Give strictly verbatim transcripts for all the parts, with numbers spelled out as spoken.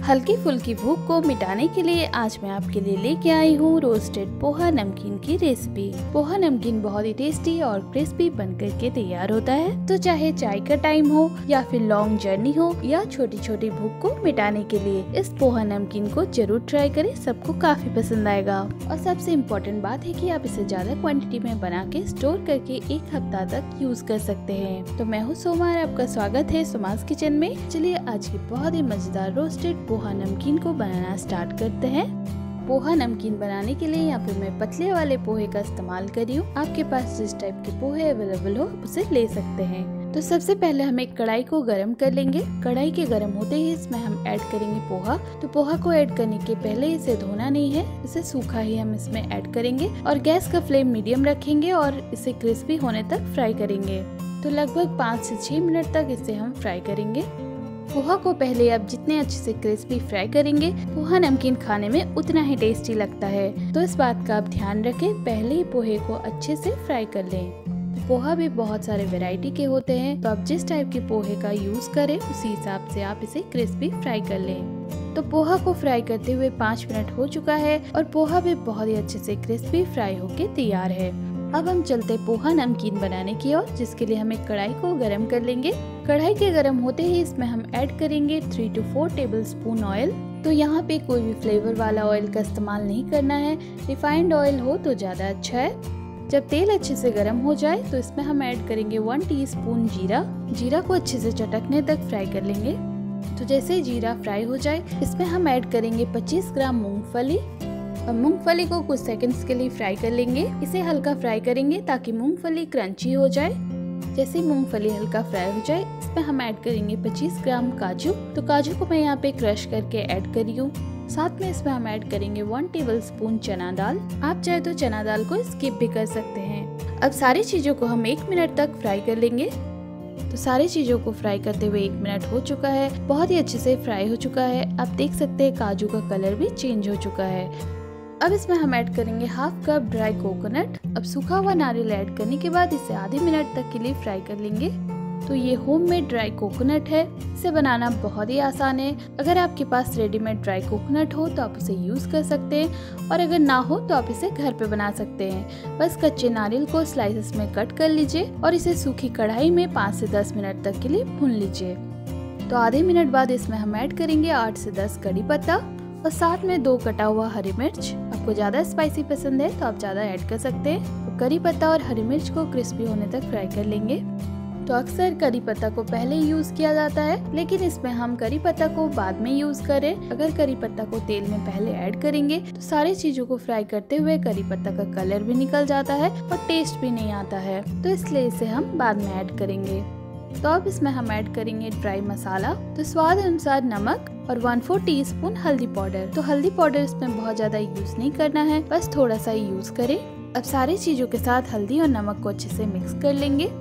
हल्की फुल्की भूख को मिटाने के लिए आज मैं आपके लिए लेके आई हूँ रोस्टेड पोहा नमकीन की रेसिपी। पोहा नमकीन बहुत ही टेस्टी और क्रिस्पी बनकर के तैयार होता है। तो चाहे चाय का टाइम हो या फिर लॉन्ग जर्नी हो या छोटी छोटी भूख को मिटाने के लिए इस पोहा नमकीन को जरूर ट्राई करें, सबको काफी पसंद आएगा। और सबसे इम्पोर्टेंट बात है कि आप इसे ज्यादा क्वांटिटी में बना के स्टोर करके एक हफ्ता तक यूज कर सकते हैं। तो मैं हूँ सोमा, आपका स्वागत है सोमास किचन में। चलिए आज की बहुत ही मजेदार रोस्टेड पोहा नमकीन को बनाना स्टार्ट करते हैं। पोहा नमकीन बनाने के लिए यहाँ पे मैं पतले वाले पोहे का इस्तेमाल कर रही हूँ। आपके पास जिस टाइप के पोहे अवेलेबल हो उसे ले सकते हैं। तो सबसे पहले हम एक कढ़ाई को गरम कर लेंगे। कढ़ाई के गरम होते ही इसमें हम ऐड करेंगे पोहा। तो पोहा को ऐड करने के पहले इसे धोना नहीं है, इसे सूखा ही हम इसमें ऐड करेंगे और गैस का फ्लेम मीडियम रखेंगे और इसे क्रिस्पी होने तक फ्राई करेंगे। तो लगभग पाँच से छह मिनट तक इसे हम फ्राई करेंगे। पोहा को पहले आप जितने अच्छे से क्रिस्पी फ्राई करेंगे, पोहा नमकीन खाने में उतना ही टेस्टी लगता है। तो इस बात का आप ध्यान रखें, पहले ही पोहे को अच्छे से फ्राई कर लें। पोहा भी बहुत सारे वैरायटी के होते हैं, तो आप जिस टाइप के पोहे का यूज करें उसी हिसाब से आप इसे क्रिस्पी फ्राई कर लें। तो पोहा को फ्राई करते हुए पाँच मिनट हो चुका है और पोहा भी बहुत ही अच्छे से क्रिस्पी फ्राई होके तैयार है। अब हम चलते पोहा नमकीन बनाने की ओर, जिसके लिए हम एक कढ़ाई को गरम कर लेंगे। कढ़ाई के गरम होते ही इसमें हम ऐड करेंगे three to four tablespoon oil. तो यहाँ पे कोई भी फ्लेवर वाला ऑयल का इस्तेमाल नहीं करना है, रिफाइंड ऑयल हो तो ज्यादा अच्छा है। जब तेल अच्छे से गर्म हो जाए तो इसमें हम ऐड करेंगे वन टीस्पून जीरा। जीरा को अच्छे से चटकने तक फ्राई कर लेंगे। तो जैसे ही जीरा फ्राई हो जाए इसमें हम ऐड करेंगे पच्चीस ग्राम मूंगफली। और मूंगफली को कुछ सेकंड्स के लिए फ्राई कर लेंगे। इसे हल्का फ्राई करेंगे ताकि मूंगफली क्रंची हो जाए। जैसे मूंगफली हल्का फ्राई हो जाए इसमें हम ऐड करेंगे पच्चीस ग्राम काजू। तो काजू को मैं यहाँ पे क्रश करके ऐड कर रही हूँ। साथ में इसमें हम ऐड करेंगे वन टेबल स्पून चना दाल। आप चाहे तो चना दाल को स्किप भी कर सकते हैं। अब सारी चीजों को हम एक मिनट तक फ्राई कर लेंगे। तो सारी चीजों को फ्राई करते हुए एक मिनट हो चुका है, बहुत ही अच्छे से फ्राई हो चुका है। आप देख सकते हैं काजू का कलर भी चेंज हो चुका है। अब इसमें हम ऐड करेंगे हाफ कप ड्राई कोकोनट। अब सूखा हुआ नारियल ऐड करने के बाद इसे आधे मिनट तक के लिए फ्राई कर लेंगे। तो ये होममेड ड्राई कोकोनट है, इसे बनाना बहुत ही आसान है। अगर आपके पास रेडीमेड ड्राई कोकोनट हो तो आप उसे यूज कर सकते हैं, और अगर ना हो तो आप इसे घर पे बना सकते हैं। बस कच्चे नारियल को स्लाइसेस में कट कर लीजिए और इसे सूखी कढ़ाई में पाँच से दस मिनट तक के लिए भून लीजिए। तो आधे मिनट बाद इसमें हम ऐड करेंगे आठ से दस कड़ी पत्ता और साथ में दो कटा हुआ हरी मिर्च। आपको ज्यादा स्पाइसी पसंद है तो आप ज्यादा ऐड कर सकते हैं। तो करी पत्ता और हरी मिर्च को क्रिस्पी होने तक फ्राई कर लेंगे। तो अक्सर करी पत्ता को पहले यूज किया जाता है, लेकिन इसमें हम करी पत्ता को बाद में यूज करें। अगर करी पत्ता को तेल में पहले ऐड करेंगे तो सारी चीजों को फ्राई करते हुए करी पत्ता का कलर भी निकल जाता है और टेस्ट भी नहीं आता है। तो इसलिए इसे हम बाद में ऐड करेंगे। तो अब इसमें हम ऐड करेंगे ड्राई मसाला। तो स्वाद अनुसार नमक और वन फोर टी स्पून हल्दी पाउडर। तो हल्दी पाउडर इसमें बहुत ज्यादा यूज नहीं करना है, बस थोड़ा सा यूज करें। अब सारी चीजों के साथ हल्दी और नमक को अच्छे से मिक्स कर लेंगे।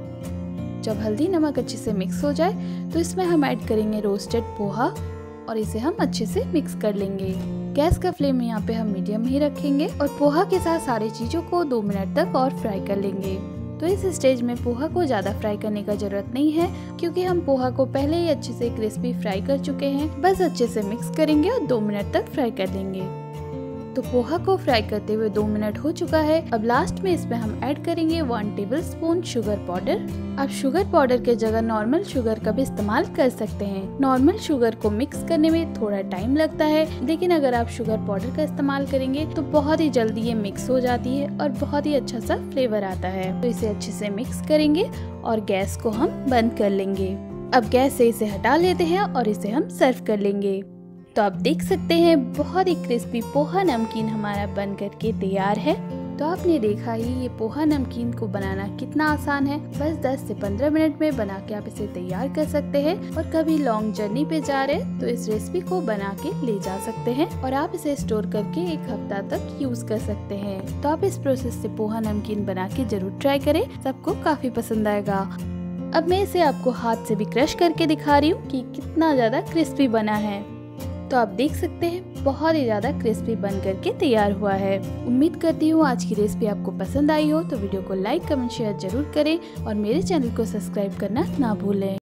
जब हल्दी नमक अच्छे से मिक्स हो जाए तो इसमें हम ऐड करेंगे रोस्टेड पोहा और इसे हम अच्छे से मिक्स कर लेंगे। गैस का फ्लेम यहाँ पे हम मीडियम ही रखेंगे और पोहा के साथ सारी चीजों को दो मिनट तक और फ्राई कर लेंगे। तो इस स्टेज में पोहा को ज्यादा फ्राई करने का जरूरत नहीं है, क्योंकि हम पोहा को पहले ही अच्छे से क्रिस्पी फ्राई कर चुके हैं। बस अच्छे से मिक्स करेंगे और दो मिनट तक फ्राई कर लेंगे। तो पोहा को फ्राई करते हुए दो मिनट हो चुका है। अब लास्ट में इसमें हम ऐड करेंगे one tablespoon sugar powder. आप शुगर पाउडर के जगह नॉर्मल शुगर का भी इस्तेमाल कर सकते हैं। नॉर्मल शुगर को मिक्स करने में थोड़ा टाइम लगता है, लेकिन अगर आप शुगर पाउडर का इस्तेमाल करेंगे तो बहुत ही जल्दी ये मिक्स हो जाती है और बहुत ही अच्छा सा फ्लेवर आता है। तो इसे अच्छे से मिक्स करेंगे और गैस को हम बंद कर लेंगे। अब गैस से इसे हटा लेते हैं और इसे हम सर्व कर लेंगे। तो आप देख सकते हैं बहुत ही क्रिस्पी पोहा नमकीन हमारा बन करके तैयार है। तो आपने देखा ही ये पोहा नमकीन को बनाना कितना आसान है। बस दस से पंद्रह मिनट में बना के आप इसे तैयार कर सकते हैं। और कभी लॉन्ग जर्नी पे जा रहे तो इस रेसिपी को बना के ले जा सकते हैं और आप इसे स्टोर करके एक हफ्ता तक यूज कर सकते हैं। तो आप इस प्रोसेस से पोहा नमकीन बना के जरूर ट्राई करें, सबको काफी पसंद आएगा। अब मैं इसे आपको हाथ से भी क्रश करके दिखा रही हूँ कि कितना ज्यादा क्रिस्पी बना है। तो आप देख सकते हैं बहुत ही ज्यादा क्रिस्पी बन करके तैयार हुआ है। उम्मीद करती हूँ आज की रेसिपी आपको पसंद आई हो। तो वीडियो को लाइक कमेंट शेयर जरूर करें और मेरे चैनल को सब्सक्राइब करना ना भूलें।